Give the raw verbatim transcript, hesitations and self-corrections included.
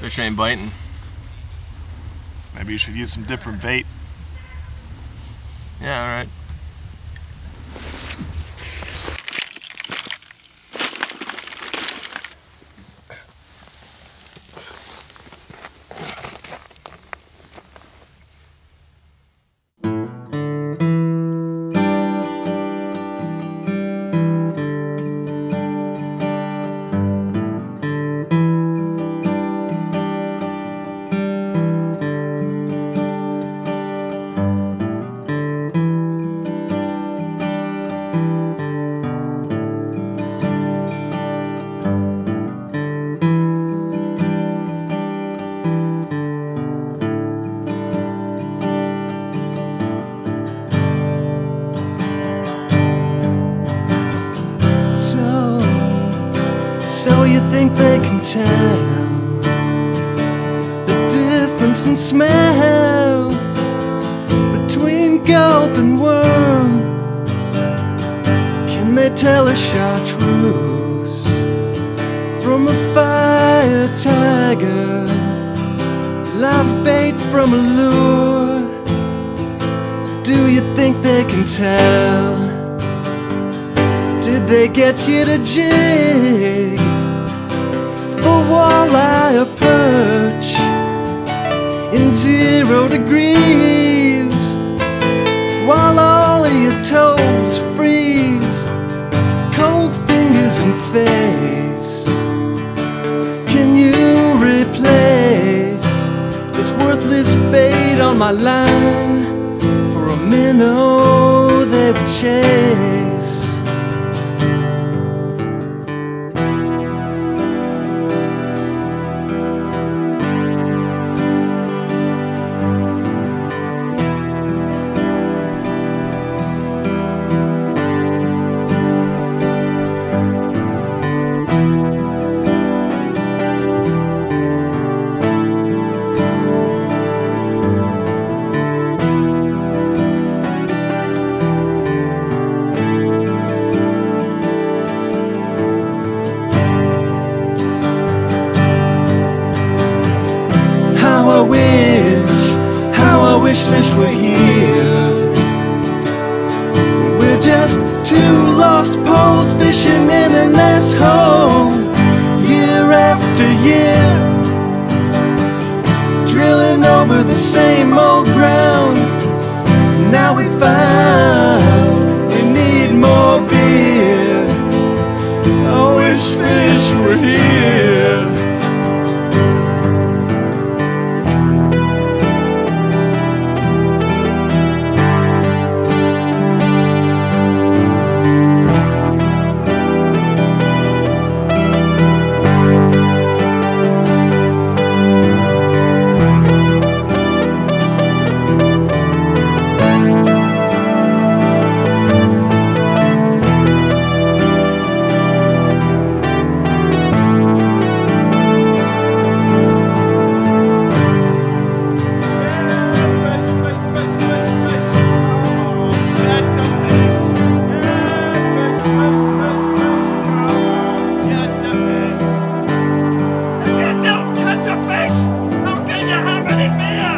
Fish ain't biting. Maybe you should use some different bait. Yeah, alright. So you think they can tell the difference in smell between gulp and worm? Can they tell a chartreuse from a fire tiger, live bait from a lure? Do you think they can tell? Did they get you to jig for walleye or perch in zero degrees while all of your toes freeze, cold fingers and face? Can you replace this worthless bait on my line for a minnow they would chase? How I wish, how I wish fish were here. We're just two lost poles fishing in an asshole, year after year, drilling over the same old ground. Now we found we need more beer. I wish fish were here. Don't touch a fish! How can you have any beer?